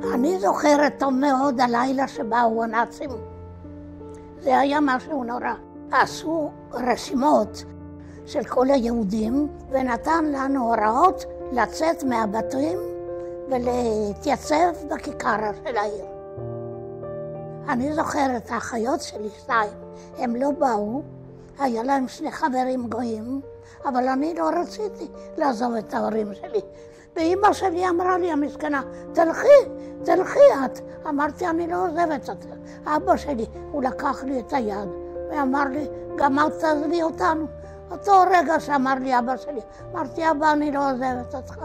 אני זוכרת טוב מאוד הלילה שבאו הנאצים. זה היה משהו נורא. עשו רשימות של כל היהודים ונתן לנו הוראות לצאת מהבתים ולהתייצב בכיכר של העיר. אני זוכרת, האחיות שלי שתיים, הם לא באו, היה להם שני חברים גויים, אבל אני לא רציתי לעזוב את ההורים שלי. ואמא שלי אמרה לי, המסכנה, תלכי את. אמרתי, אני לא עוזבת אותה. אבא שלי, הוא לקח לי את היד ואמר לי, גם את תעזבי אותנו. אותו רגע שאמר לי אבא שלי, אמרתי, אבא, אני לא עוזבת אותך.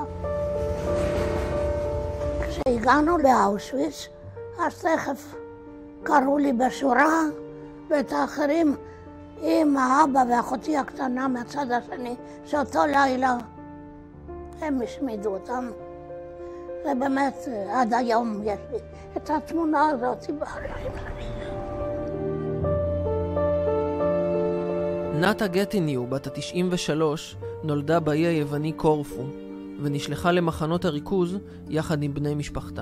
כשהגענו לאושוויץ, אז תכף קראו לי בשורה, ואת האחרים, עם האבא ואחותי הקטנה מהצד השני, שאותו לילה הם השמידו אותם. ובאמת, עד היום יש לי את התמונה הזאת בעיניים שלי. נטה גטיניו, בת ה-93, נולדה באי היווני קורפו, ונשלחה למחנות הריכוז יחד עם בני משפחתה.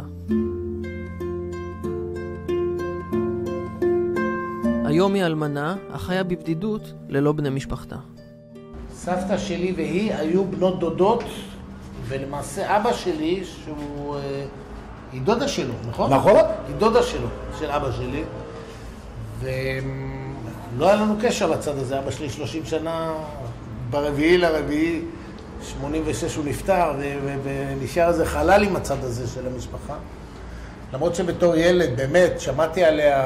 היום היא אלמנה, אך חיה בבדידות ללא בני משפחתה. סבתא שלי והיא היו בנות דודות, ולמעשה אבא שלי, שהוא... היא דודה שלו, נכון? נכון. היא דודה שלו, של אבא שלי. ולא היה לנו קשר לצד הזה. אבא שלי 30 שנה, ברביעי 86 הוא נפטר, ונשאר איזה חלל עם הצד הזה של המשפחה. למרות שבתור ילד, באמת, שמעתי עליה,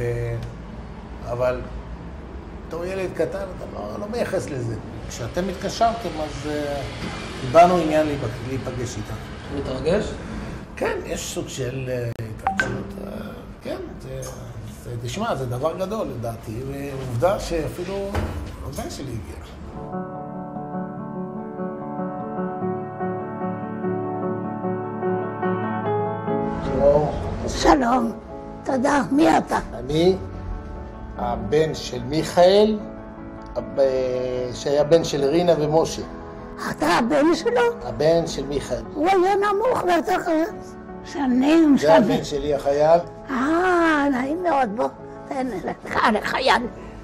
אבל בתור ילד קטן, אתה לא מייחס לזה. כשאתם התקשרתם, אז קיבלנו עניין להיפגש איתה. מתרגש? כן, יש סוג של התרגשות. כן, תשמע, זה דבר גדול לדעתי, ועובדה שאפילו הבן שלי הגיע. שלום. שלום, תודה, מי אתה? אני הבן של מיכאל, שהיה בן של רינה ומשה. אתה הבן שלו? הבן של מיכאל. הוא היה נמוך בטח שנים. זה הבן שלי החייל. נעים מאוד, בוא, תן לך לחייל.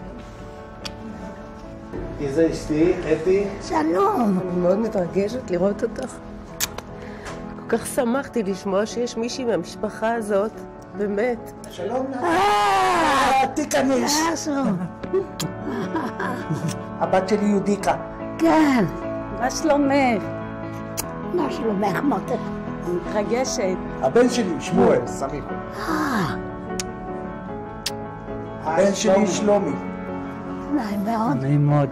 זה אשתי, אתי. שלום. אני מאוד מתרגשת לראות אותך. כל כך שמחתי לשמוע שיש מישהי מהמשפחה הזאת, באמת. שלום לך. תיכנס. הבת שלי יודיקה. כן. מה שלומך? מה שלומך, מותק? אני מתרגשת. הבן שלי, שמואל, סמיכו. הבן שלי, שלומי. נעים מאוד. נעים מאוד.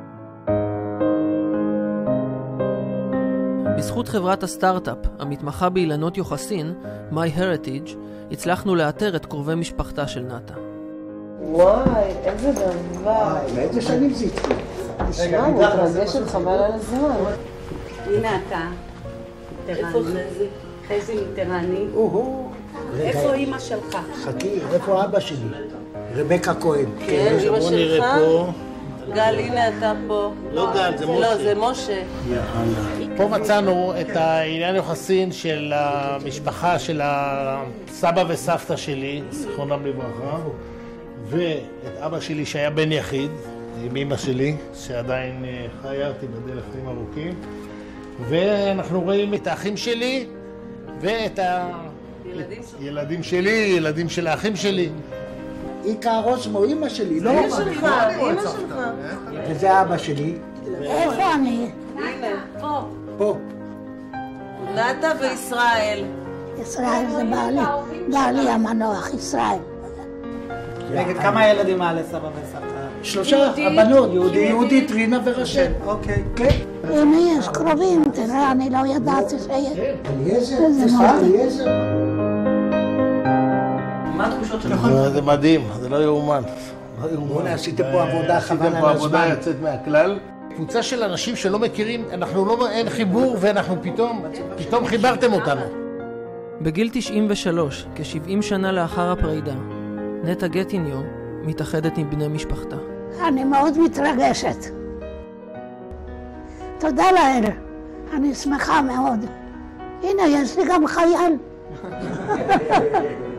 בזכות חברת הסטארט-אפ, המתמחה באילנות יוחסין, MyHeritage, הצלחנו לאתר את קרובי משפחתה של נטה. וואי, איזה דבר. מאיזה שנים זה התחיל? תשמע, אני מתרגשת חבל על הזמן. הנה אתה, מיטרני. חזי מיטרני. איפה אמא שלך? חכי, איפה אבא שלי? רבקה כהן. כן, אמא בוא נראה שלך? פה. גל, הנה אתה פה. לא גל, זה משה. לא, זה משה. פה מצאנו את העניין יוחסין של המשפחה של הסבא וסבתא שלי, זכרונם לברכה, ואת אבא שלי שהיה בן יחיד, עם אמא שלי, שעדיין חיה, תיבדל לחיים ארוכים, ואנחנו רואים את האחים שלי ואת הילדים שלי, ילדים של האחים שלי. איקה רושמו, אמא שלי, לא? אמא שלך, אמא שלך. וזה אבא שלי. איפה אני? הנה, פה. פה. נטה וישראל. ישראל זה בעלי המנוח, ישראל. נגד כמה ילדים היה לסבא וסבתא? 3 הבנות, יהודית, רינה ורשל. אוקיי. כן. הנה יש קרובים, תראה, אני לא ידעתי שיש. אליעזר, סליחה, אליעזר. מה התחושות שלך? זה מדהים, זה לא יאומן. בוא'נה, עשיתם פה עבודה, חבל עשיתם על פה עבודה הזמן. יוצאת מהכלל. קבוצה של אנשים שלא מכירים, אין חיבור, ואנחנו פתאום חיברתם אותנו. בגיל 93, כ-70 שנה לאחר הפרידה, נטה גטיניו מתאחדת עם בני משפחתה. אני מאוד מתרגשת. תודה לאל, אני שמחה מאוד. הנה, יש לי גם חייל. כן.